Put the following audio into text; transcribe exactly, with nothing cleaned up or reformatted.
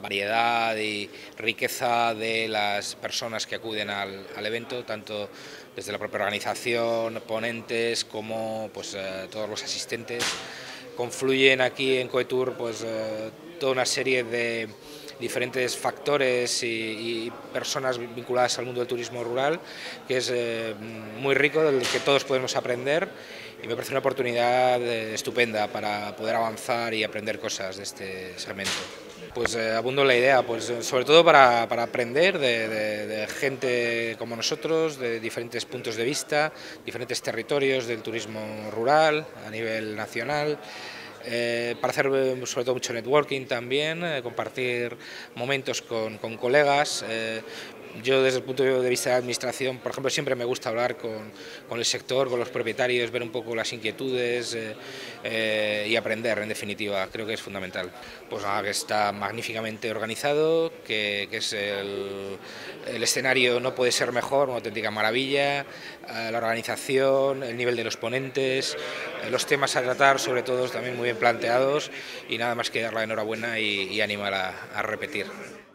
variedad y riqueza de las personas que acuden al, al evento, tanto desde la propia organización, ponentes, como pues, eh, todos los asistentes. Confluyen aquí en Coetour pues, eh, toda una serie de diferentes factores y, y personas vinculadas al mundo del turismo rural, que es eh, muy rico, del que todos podemos aprender, y me parece una oportunidad eh, estupenda para poder avanzar y aprender cosas de este segmento. Pues eh, abundo en la idea, pues sobre todo para, para aprender de, de, de gente como nosotros, de diferentes puntos de vista, diferentes territorios del turismo rural a nivel nacional. Eh, para hacer sobre todo mucho networking también, eh, compartir momentos con, con colegas. Eh, yo desde el punto de vista de la administración, por ejemplo, siempre me gusta hablar con, con el sector, con los propietarios, ver un poco las inquietudes eh, eh, y aprender, en definitiva, creo que es fundamental. Pues nada, que está magníficamente organizado, que, que es el, el escenario no puede ser mejor, una auténtica maravilla, eh, la organización, el nivel de los ponentes, eh, los temas a tratar, sobre todo también muy bien planteados, y nada más que dar la enhorabuena y, y animar a, a repetir.